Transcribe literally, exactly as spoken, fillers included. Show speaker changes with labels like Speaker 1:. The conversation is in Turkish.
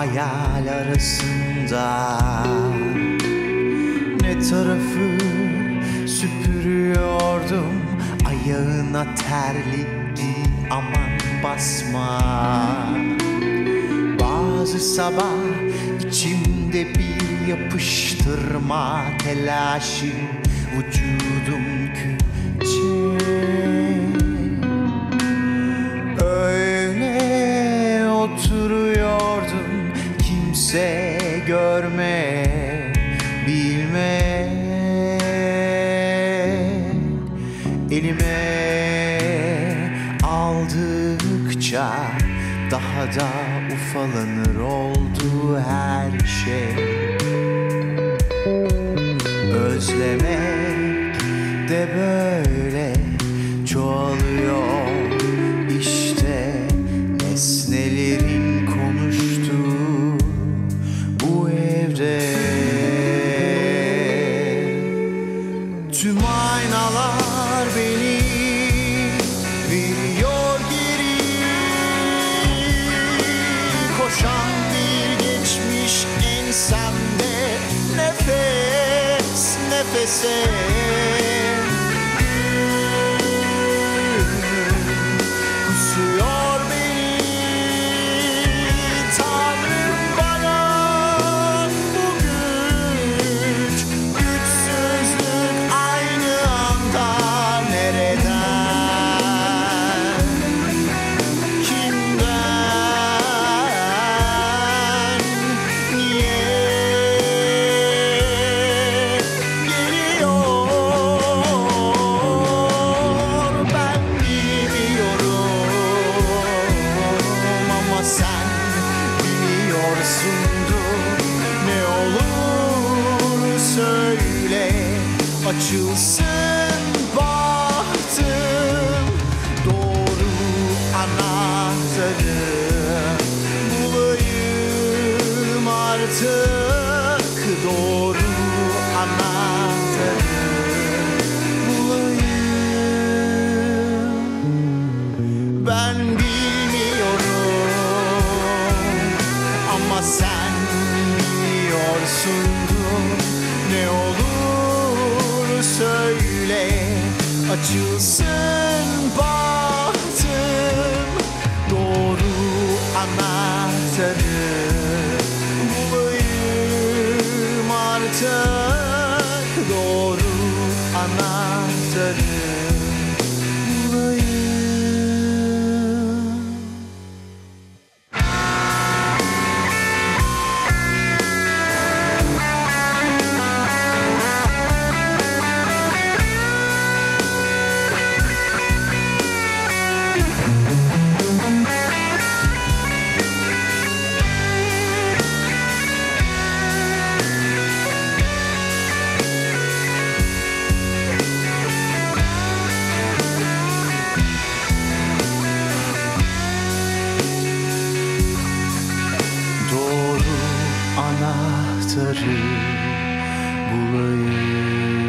Speaker 1: hayal arasında. Ne tarafı süpürüyordum, ayağına terlik giy aman basma. Bazı sabah içimde bir yapıştırma telaşı, vücudum öyle oturuyordum, kimse görme bilme. Elime aldıkça daha da ufalanır oldu her şey. Özlemek de böyle çoğalıyor işte, nesnelerin konuştuğu bu evde. Tüm aynalar beni veriyor geri, koşan bir geçmiş ensemde, nefes nefese. Kusuyor beni Tanrım, bana bu güç, güçsüzlük aynı anda. Nereden, kimden, niye geliyor ben bilmiyorum, ama sen biliyorsundur. Ne olur söyle, açılsın bahtım, doğru anahtarı bulayım artık, doğru anahtarı bulayım. Ben bilmiyorum, ama sen biliyorsundur. Ne olur söyle, açılsın bahtım, doğru anahtarı bulayım artık, doğru anahtarı bulayım. Doğru anahtarı bulayım.